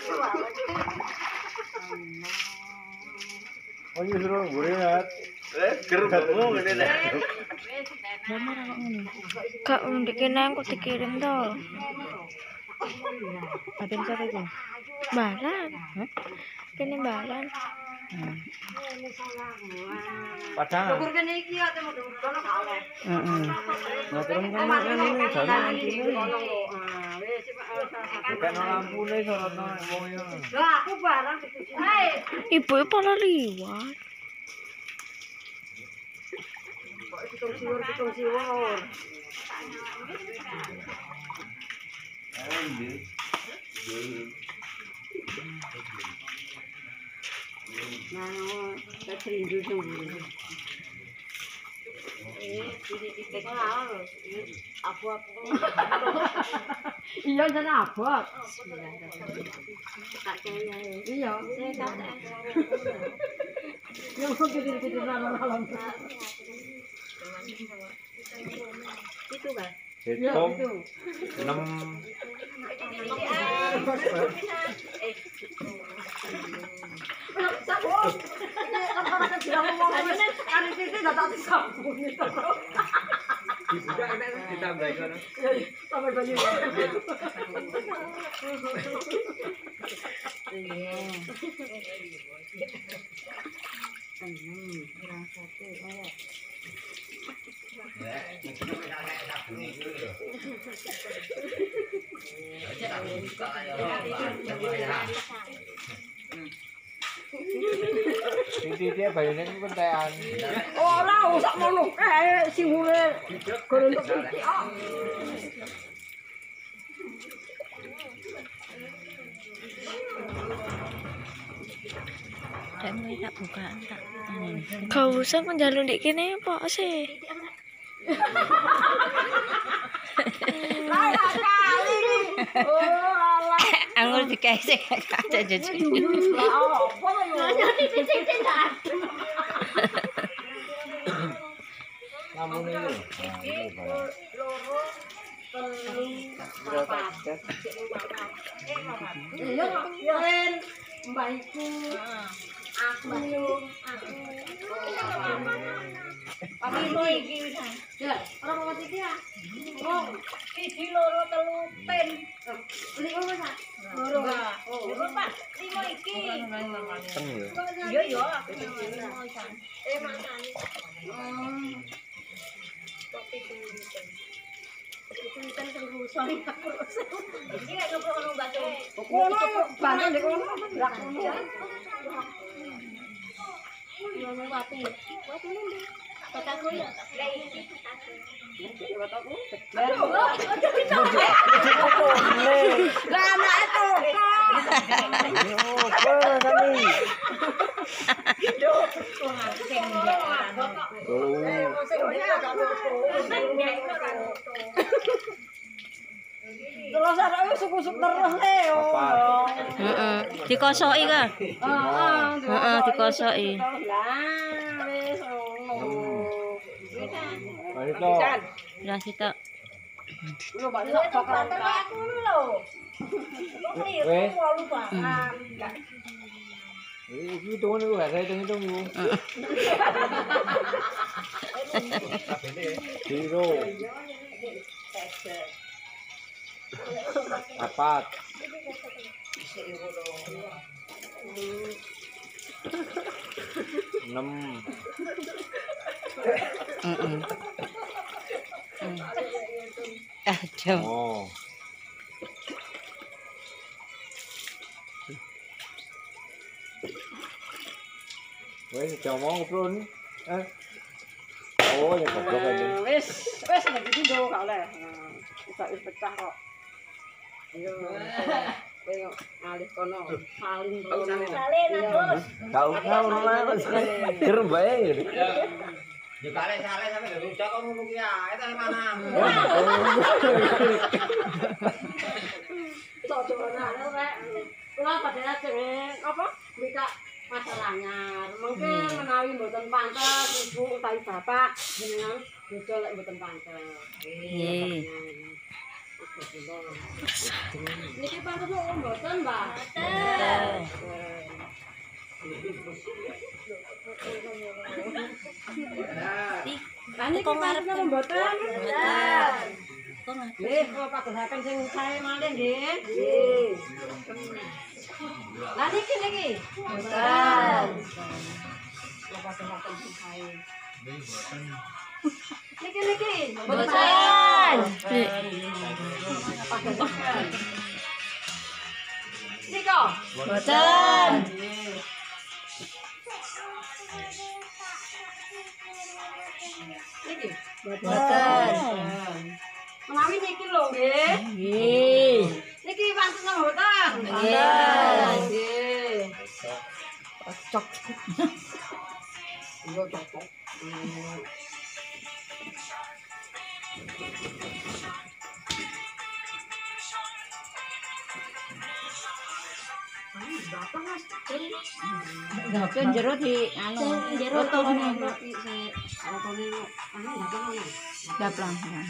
Oh iya suruh buret. Ger bangu ngene ta. Kak ndek kene kok dikirim to. Aden siapa itu? Balan. Hah? Kene balan. Padahal. Ukur kene iki ya temu kono gak oleh. Heeh. Nah terus kan ini jalan ini. Kono lho. Ah, wis Bukan lampune sorotno wong yo. lah aku barang dituju. Hei, Ibu pola liwat. kok hitung siwur. Nah, tak rindu dulu. Titik lah. Abot. Iya jan abot. Tak kaya. Iya, saya kata. Yang kecil-kecil malam. Itu kan? Hitung 6 Titik bayune ku kentekan. Ora usah ngono kae siwure gorong titik. Dan mulai tak bukaan tak. Gak usah menjalur ndek kene apa sih? Lah kali. Oh alah. Anggur dikasih kaca jujur. Lah apa yo? Titik adem. Namun ini. Loro telu papat. Iya, Ren. Mbak iku. Aku. Tapi iki wis. Ya, ora mau iki ya. Oh, siji loro telu ten. Limo wis. Loro. Oh, Pak, limo iki. Ten yo. Iya yo. Makane. Kopi tulisan. Tulisan terus sorry aku. Iki nek ngono bakso. Kono bakso ndek kono. Lah kono. Yo nek wati. Wati ndi? Kotaku ya. Lah iki kotaku. Kotaku. Lah anak itu. Apa tadi? Terus ada suku-suku terus Leo. Heeh. Dikosoki ka? Heeh, dikosoki. Lah wis ngono. Itu. Ya sitok. Lho Pak bakalan aku lho. Wes. Lupa. Iki hitungan iku gak saya hitung iku. Zero. Apat. 6. Heeh. Aduh. Oh. Wes ngomong prun. Oh, ya goblok aja. Wis nek iki ndok gak oleh. Wis pecah kok. Ayo. Kowe ngalih kono. Salin kono. Salin terus. Gak usah ora ger bae. Yo kale sale sampe gak rujak kok ngono ki ae ta mana. Cocokan rek. Kula padahal jeneng apa? Mika masalahnya. Mungkin menawi mboten pantes ibu utawi bapak jenengan dodol lek mboten pantes. Nggih. Niki pantes kok mboten, Mbak? Mboten. Tani kok ngarep mboten? Nggih, kula padosaken sing sae malih nggih. Nggih. Lah niki. Mboten. Kula padosaken sing sae. Niki. Mboten. Niko. Mboten. Niki. Mboten. Menawi niki lho nggih. Nggih. Niki wonten mboten? Nggih. Cocok. Yo cocok. Bapak Mas, Gapen jero di anu jero foto anu nih. Daplang.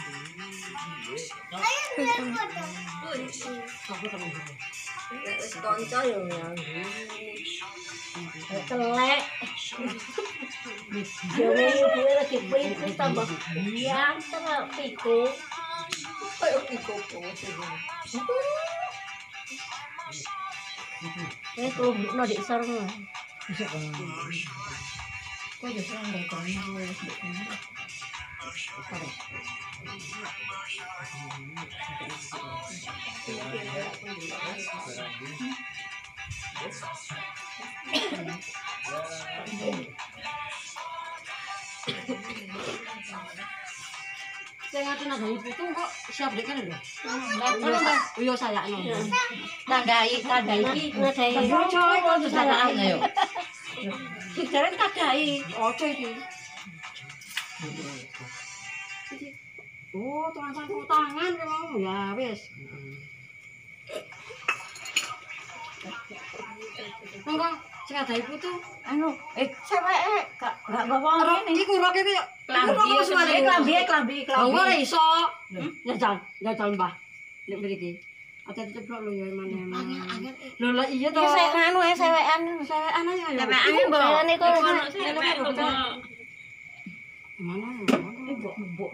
Konco yo ya. Telek. Jare iki lagi pintu tambah yang terus piku. Kayak piku kok no di sarung. Kok yo sarung dari kono wis. Saya ngatain ada ibu tuh kok siap deh kan lho. Iya saya no. Tandai iki. Ngadai. Coy kok saya Ayo. Jare tadai. Ojo iki. Oh, tangan memang ya wis. Monggo sing ada ibu tuh Anu, cewek gak bawa ngene. iku rok iki klambi. Ora iso. Jajal Mbah. Nek mriki. Ate ceplok lho ya mana. Lho lah iya to. Saya anu sewekan. Sewekan aja ya. Sewekan mbok. Niku Mana? Mbok.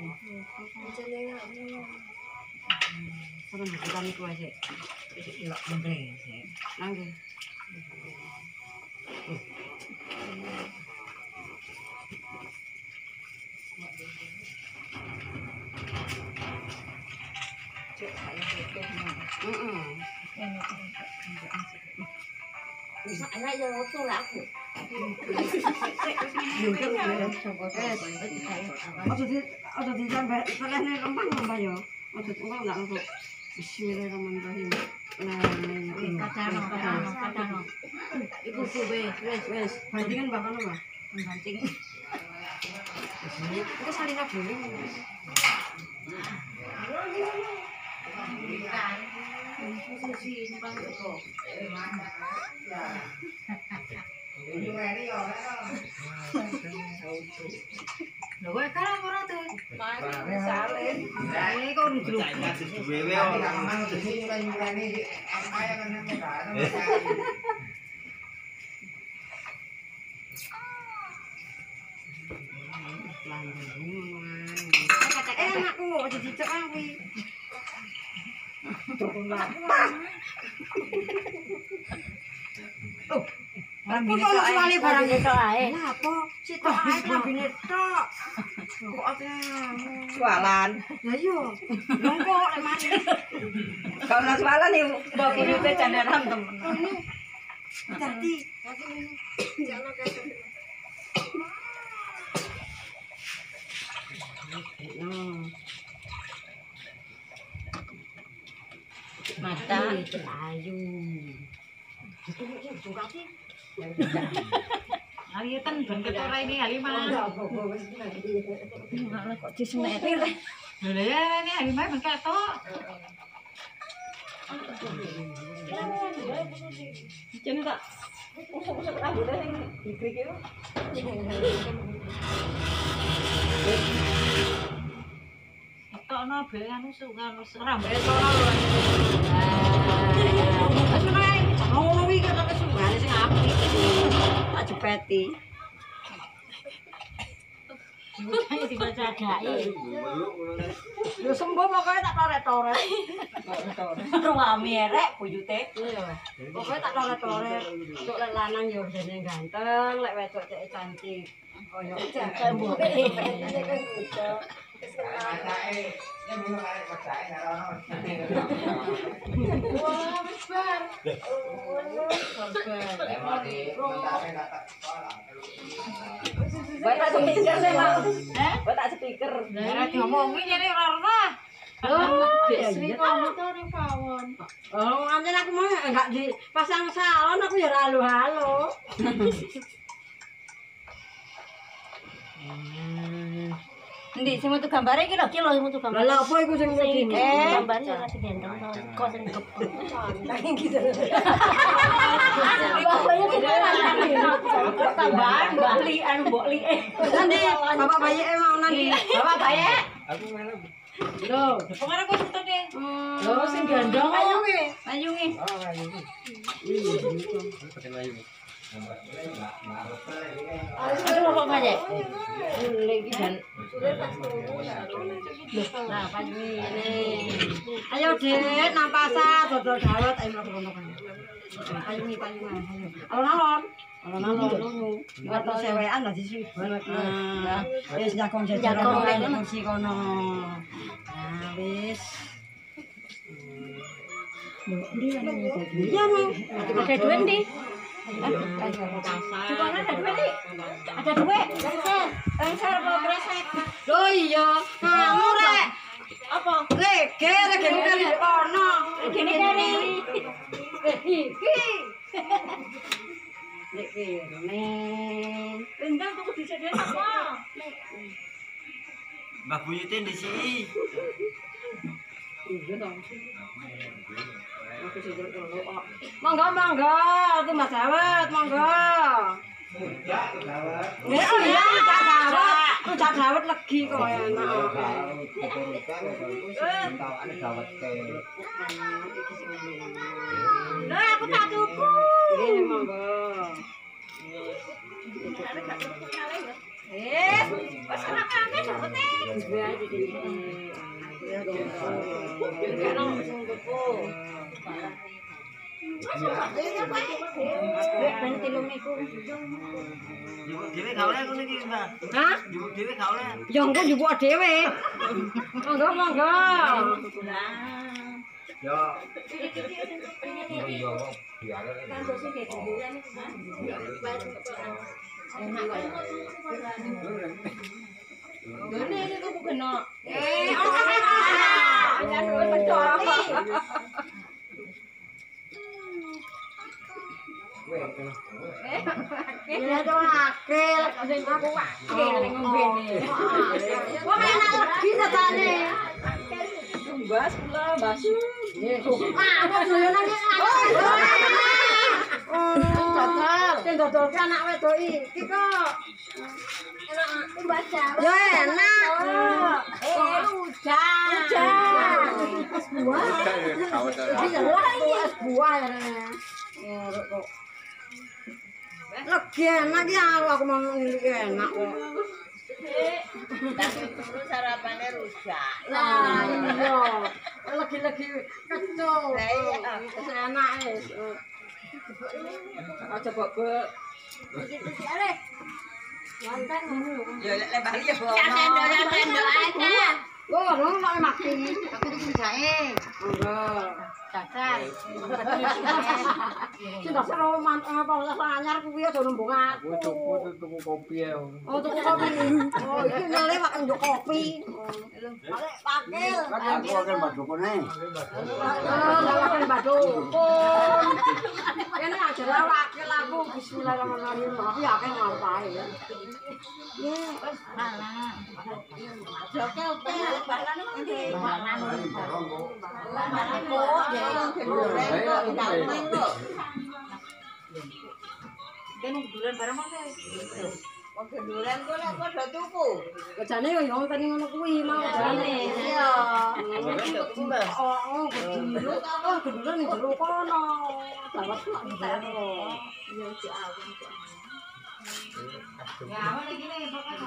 Sareng bukan iku aja. Ilok mrene sik. Nangge. Bisa anak yang waktu lah aku. Atau di sampai selesai lempang lempang yo. Atau enggak untuk Bismillahirrahmanirrahim. Kadang. Iku wes. Bandingan bahkan apa? Banting. Itu saling boleh. Lho kowe kan ora to. Mari salin. Ini kok rujuk. Wewe orang di sini nyurani kaya kan Anakku aja dicek kuwi. Lambine tok ae barang tok ae. Lah apa? Sitok ae lambine tok. Kok ate Jualan. Lah iya. Monggo lek mari. Kalau jualan nih mbok kiripe janeran temen. Dadi. Mata ayu. Hari kan ben ketara ini halimah. Kok diseneti le. Lho ya ini halimah ben ketok. Jane tak usuk-usuk rambutnya sing dikrik itu. Ketokno bel anu sukan rambutnya tono lho. Wis menawa ngono kuwi kok sing apik. hati. Diudahi dibacadai. Yo sembuh pokoke tak toret-toret. Ruami erek buyute. Pokoke tak toret-toret. Untuk lek lanang yo jane ganteng, lek wedok cek cantik. Koyo jajan mbok. Baik tak speaker sih, Mak. Baik tak speaker. Ora diomongin nyene ora. Iya kamu tuh ning pawon. Oh, anjen aku mau enggak dipasang salon aku ya halo-halo. Ndi sing metu gambare iki lho, ki lho sing metu gambare. Lah apa iku sing ngene? Gambare ora digandeng kok sing kepeng. Nanging gitu. Bapaknya kita Tambahan bali anu mbok liek. Nanti bapak bayi mau nanti. Bapak baye. Aku mana? Lho, pengen aku foto deh. Lho sing gandong ayunge. Ayunge. Aduh, Bapak baye. Lagi dan. Nah, pagi ini. Ayo, Dek, nang pasar dodol dawet ayo mlebu kono kan. Ayungi payungan. Alon-alon. Alon-alon. Atau sewean lah disi. Nah, wis jakong jajaran nang kursi kono. Nah, wis. Iya, Mang. Ada duit ndi? Cukone ada duit, Dik. Ada duit. Lengser apa kresek? Loh iya, kamu rek. Apa? Rege kali ono. Gini kene. Iki. Nek kene. Rendang tuku disediain apa? Mbah Buyute di sini. Iya dong. Aku sih dulu. Monggo, monggo, itu Mas Dawet, monggo. Ya, oh iya, Cak Dawet legi kok enak. Lah aku tak tuku. Ini monggo. Wes ana kane dapete. Ya, iki. Ya, dong. Kene sing tuku. Ben tilumiku. Jupuk dhewe gawe aku niki, Mbak. Hah? Jupuk dhewe gawe. Ya engko njupuk dhewe. Monggo, monggo. Ya. Iya, kok. Biar. Ngene iki kok kena. Jangan duwe pecoli. Ya to akil, sing aku akil ning ngombene. Wong enak legi tetane. Mbas kula, Mbas. Aku doyonan iki. Dodol. Sing dodol ki anak wedok iki kok. Enak baca. Ya enak. Hujan. Es buah. Iki ya es buah ya. Ya kok. Legi enak ya aku mau ngilik enak kok. Sarapane rujak. Lah iya. Legi-legi kecut. Lah iya. Wis enak wis. Aja bobok. Iki arek. Lantan ngono. Ya lek bali ya, Bu. Sendok aja. Oh, dong nek mati. Aku iki jae. Monggo. Dasar. Sing dasar apa anyar kuwi aja nembung aku. Tuku kopi ya. Oh, tuku kopi. Oh, iki nyale wak nduk kopi. Arek pakil. Aku akan badukune. Lawakan badukun. Ini aja wakil aku bismillahirrahmanirrahim. Aku yakin ngapain ya. Ya, wis malah. Oke, oke. Balane nanti. Balane kok ya gedhuren kok ndang lho. Kene duren bareng apa? Wong gedhuren kok lek padha tuku. Kejane yo yo tani ngono kuwi mau jane. Iya. Oh, gedhuren. Oh, gedhuren ning jero kono. Dawet kok ndero. Yo cek aku. Ya, apa lagi nih pokoknya.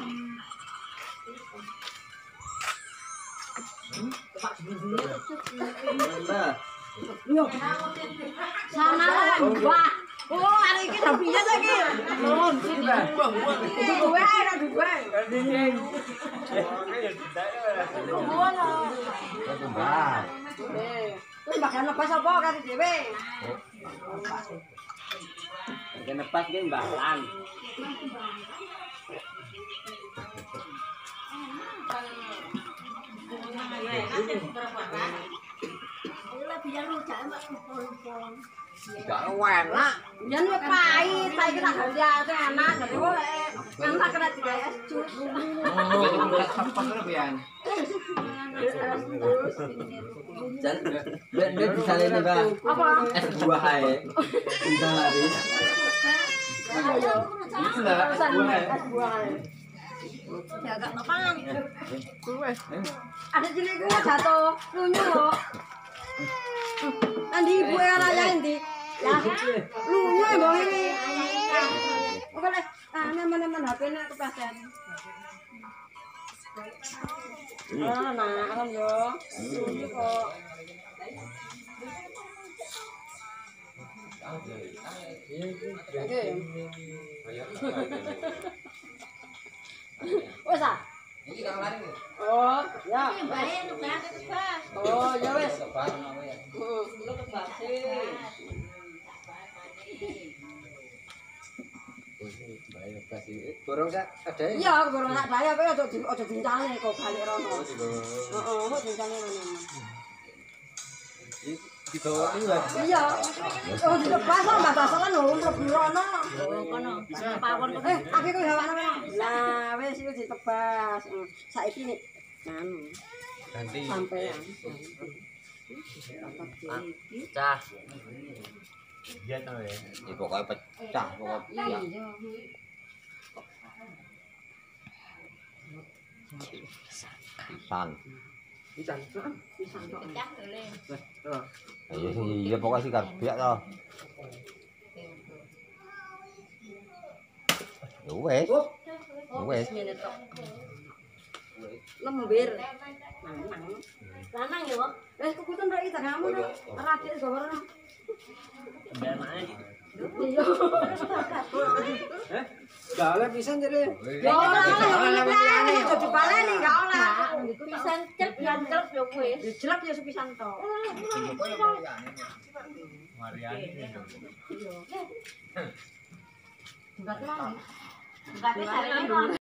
Sana wah. Oh, hari ini udah biasa lagi. Belum. Itu gue ada gue. Terus bagian lepas apa kali dhewe? Bagian lepas ki mbalan. Gak enak. Jan wis pahit, saiki tak ganti enak, jadi kok enak kena digawe es jus. Dia bisa ini bang. Apa? Es buah ae. Bisa lari. Es buah. Ya gak napan. Ada jenis gue jatuh, lunyu loh. Nanti ibu yang layain di, ya, lunyu ya bang ini. Oke deh, nemen HP-nya keplasan. Nah, kan yo, lunyu kok. Oke. Wes ah. Iki kang lari. Oh, ya. Bae ngebahas tebas. Oh, ya wes. Lu tebas Borong sak ada. Iya, baru nak daya kowe aja dincane kok balik rono. Heeh, kok dincane rono. Di bawah ini Bang. Iya. Oh, ditebas kok mbak dasalan lho mlebu rono. kono. Pawon kono. Aki kowe hawane kono. Lah, wis iku ditebas. Saiki nek anu Ganti. sampean. Cah. Iya tau ya. Ya pokoknya pecah pokoknya. Iya. Pisang. Pisang tok. Pecah dole. Iya pokoknya sih biak toh. Ya wes. Wes. Lembir. Lanang yo. Wis kukutan rek iki kamu no. Radik gawara. Iya. Gak oleh pisang jadi. Ya ora oleh aja dibaleni gak oleh. Pisan cep lan cep yo wis. Jelek ya sepisan tok. Mariani. Enggak lagi. Enggak bisa